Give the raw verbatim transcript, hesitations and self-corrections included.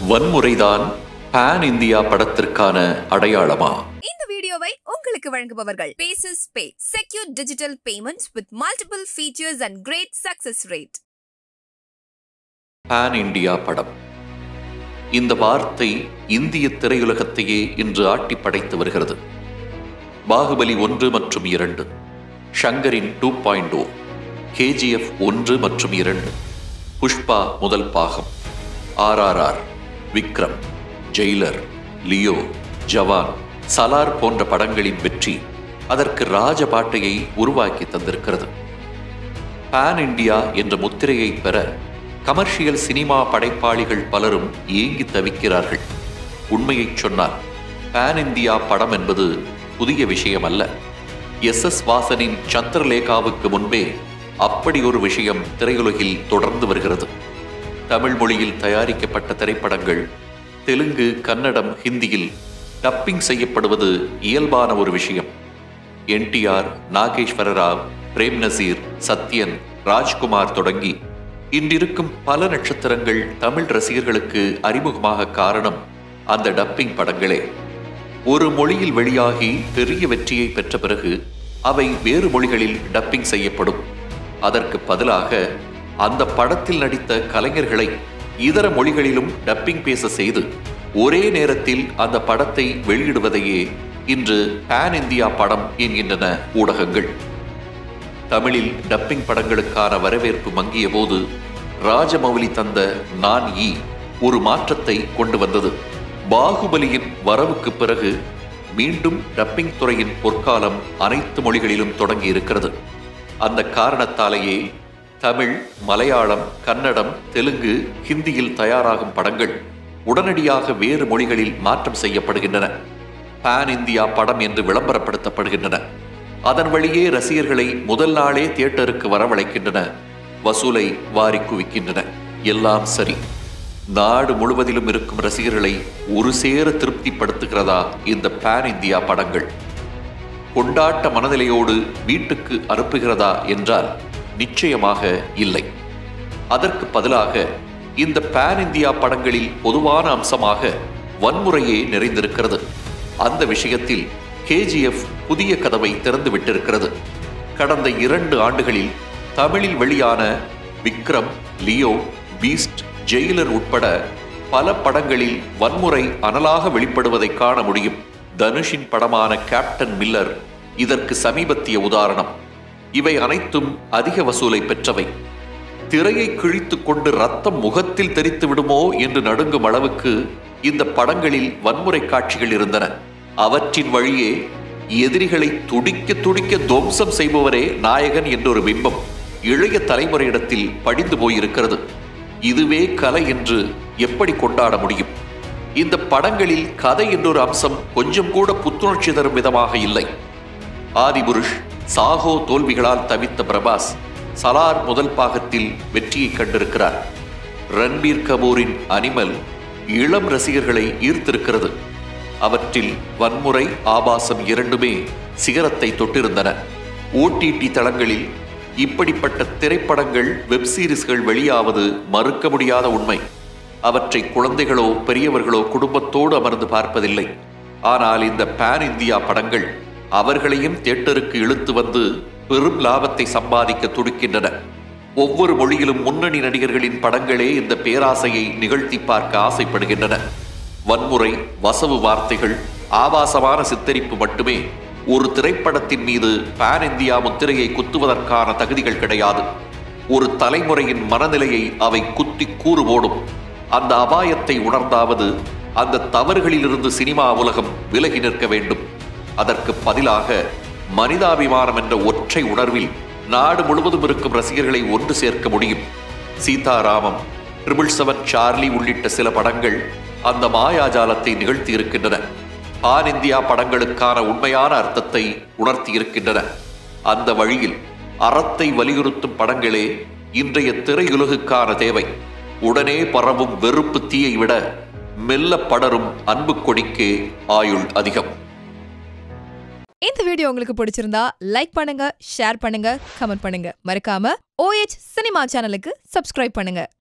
வன்முறைதான் pan India படத்திற்கான அடையாளமா? இந்த வீடியோவை உங்களுக்கு வழங்குபவர்கள் பேசஸ் பே, secure digital payments with multiple features and great success rate. Pan India படம். இந்த வார்த்தை இந்திய திரையுலகத்தையே இன்று ஆட்டி படைத்து வருகிறது. பாகுபலி ஒன்று மற்றும் இரண்டு, ஷங்கரின் டூ பாயிண்ட் ஓ, கேஜிஎஃப் ஒன்று மற்றும் இரண்டு, புஷ்பா முதல் பாகம், ஆர்ஆர்ஆர், விக்ரம், ஜெயிலர், லியோ, ஜவான், சலார் போன்ற படங்களின் வெற்றி அதற்கு ராஜபாட்டையை உருவாக்கி தந்திருக்கிறது. பான் இந்தியா என்ற முத்திரையை பெற கமர்ஷியல் சினிமா படைப்பாளிகள் பலரும் ஏங்கி தவிக்கிறார்கள். உண்மையை சொன்னால் பான் இந்தியா படம் என்பது புதிய விஷயம் அல்ல. எஸ் எஸ் வாசனின் சந்திரலேகாவுக்கு முன்பே அப்படி ஒரு விஷயம் திரையுலகில் தொடர்ந்து வருகிறது. தமிழ் மொழியில் தயாரிக்கப்பட்ட திரைப்படங்கள் தெலுங்கு, கன்னடம், ஹிந்தியில் டப்பிங் செய்யப்படுவது இயல்பான ஒரு விஷயம். என்டிஆர், நாகேஸ்வர ராவ், பிரேம் நசீர், சத்யன், ராஜ்குமார் தொடங்கி இன்றிருக்கும் பல நட்சத்திரங்கள் தமிழ் ரசிகர்களுக்கு அறிமுகமாக காரணம் அந்த டப்பிங் படங்களே. ஒரு மொழியில் வெளியாகி பெரிய வெற்றியை பெற்ற பிறகு அவை வேறு மொழிகளில் டப்பிங் செய்யப்படும். அதற்கு பதிலாக அந்த படத்தில் நடித்த கலைஞர்களை இதர மொழிகளிலும் டப்பிங் பேச செய்து ஒரே நேரத்தில் அந்த படத்தை வெளியிடுவதையே இன்று பான் இந்தியா படம் என்கின்றன ஊடகங்கள். தமிழில் டப்பிங் படங்களுக்கான வரவேற்பு மங்கிய போது ராஜமௌலி தந்த நான் ஈ ஒரு மாற்றத்தை கொண்டு வந்தது. பாகுபலியின் வரவுக்கு பிறகு மீண்டும் டப்பிங் துறையின் பொற்காலம் அனைத்து மொழிகளிலும் தொடங்கி இருக்கிறது. அந்த காரணத்தாலேயே தமிழ், மலையாளம், கன்னடம், தெலுங்கு, ஹிந்தியில் தயாராகும் படங்கள் உடனடியாக வேறு மொழிகளில் மாற்றம் செய்யப்படுகின்றன. பான் இந்தியா படம் என்று விளம்பரப்படுத்தப்படுகின்றன. அதன் வழியே ரசிகர்களை முதல் நாளே தியேட்டருக்கு வரவழைக்கின்றன, வசூலை வாரி குவிக்கின்றன. எல்லாம் சரி. நாடு முழுவதிலும் இருக்கும் ரசிகர்களை ஒரு சேர திருப்திப்படுத்துகிறதா இந்த பான் இந்தியா படங்கள்? கொண்டாட்ட மனநிலையோடு வீட்டுக்கு அனுப்புகிறதா என்றால் நிச்சயமாக இல்லை. அதற்கு பதிலாக இந்த பான் இந்தியா படங்களில் பொதுவான அம்சமாக வன்முறையே நிறைந்திருக்கிறது. அந்த விஷயத்தில் கேஜிஎஃப் புதிய கதவை திறந்து விட்டிருக்கிறது. கடந்த இரண்டு ஆண்டுகளில் தமிழில் வெளியான விக்ரம், லியோ, பீஸ்ட், ஜெயிலர் உட்பட பல படங்களில் வன்முறை அனலாக வெளிப்படுவதை காண முடியும். தனுஷின் படமான கேப்டன் மில்லர் இதற்கு சமீபத்திய உதாரணம். இவை அனைத்தும் அதிக வசூலை பெற்றவை. திரையை கிழித்து கொண்டு ரத்தம் முகத்தில் தெரித்து விடுமோ என்று நடுங்கும் அளவுக்கு இந்த படங்களில் வன்முறை காட்சிகள் இருந்தன. அவற்றின் வழியே எதிரிகளை துடிக்க துடிக்க துவம்சம் செய்பவரே நாயகன் என்றொரு பிம்பம் இளைய தலைமுறையிடத்தில் படிந்து போயிருக்கிறது. இதுவே கலை என்று எப்படி கொண்டாட முடியும்? இந்த படங்களில் கதை என்றொரு அம்சம் கொஞ்சம் கூட புத்துணர்ச்சி தரும் விதமாக இல்லை. ஆதிபுருஷ், சாகோ தோல்விகளால் தவித்த பிரபாஸ் சலார் முதல் பாகத்தில் வெற்றியை கண்டிருக்கிறார். ரன்பீர் கபூரின் அனிமல் இளம் ரசிகர்களை ஈர்த்திருக்கிறது. அவற்றில் வன்முறை, ஆபாசம் இரண்டுமே சிகரத்தை தொட்டிருந்தன. ஓடிடி தளங்களில் இப்படிப்பட்ட திரைப்படங்கள், வெப் சீரிஸ்கள் வெளியாவது மறுக்க முடியாத உண்மை. அவற்றை குழந்தைகளோ பெரியவர்களோ குடும்பத்தோடு அமர்ந்து பார்ப்பதில்லை. ஆனால் இந்த பான் இந்தியா படங்கள் அவர்களையும் தியேட்டருக்கு இழுத்து வந்து பெரும் லாபத்தை சம்பாதிக்க துடிக்கின்றன. ஒவ்வொரு மொழியிலும் முன்னணி நடிகர்களின் படங்களே இந்த பேராசையை நிகழ்த்தி பார்க்க ஆசைப்படுகின்றன. வன்முறை, வசவு வார்த்தைகள், ஆபாசமான சித்தரிப்பு மட்டுமே ஒரு திரைப்படத்தின் மீது பான் இந்தியா முத்திரையை குத்துவதற்கான தகுதிகள் கிடையாது. ஒரு தலைமுறையின் மனநிலையை அவை குத்தி கூறு போடும். அந்த அபாயத்தை உணர்ந்தாவது அந்த தவறுகளிலிருந்து சினிமா உலகம் விலகி நிற்க வேண்டும். அதற்கு பதிலாக மனிதாபிமானம் என்ற ஒற்றை உணர்வில் நாடு முழுவதும் இருக்கும் ரசிகர்களை ஒன்று சேர்க்க முடியும். சீதாராமம், ட்ரிபிள் செவன், சார்லி உள்ளிட்ட சில படங்கள் அந்த மாயாஜாலத்தை நிகழ்த்தி இருக்கின்றன. பான் இந்தியா படங்களுக்கான உண்மையான அர்த்தத்தை உணர்த்தி இருக்கின்றன. அந்த வழியில் அறத்தை வலியுறுத்தும் படங்களே இன்றைய திரையுலகுக்கான தேவை. உடனே பரவும் வெறுப்பு தீயை விட மெல்ல படரும் அன்பு கொடிக்கே ஆயுள் அதிகம். இந்த வீடியோ உங்களுக்கு பிடிச்சிருந்தா லைக் பண்ணுங்க, ஷேர் பண்ணுங்க, கமெண்ட் பண்ணுங்க. மறக்காம ஓ எச் சினிமா சேனலுக்கு சப்ஸ்கிரைப் பண்ணுங்க.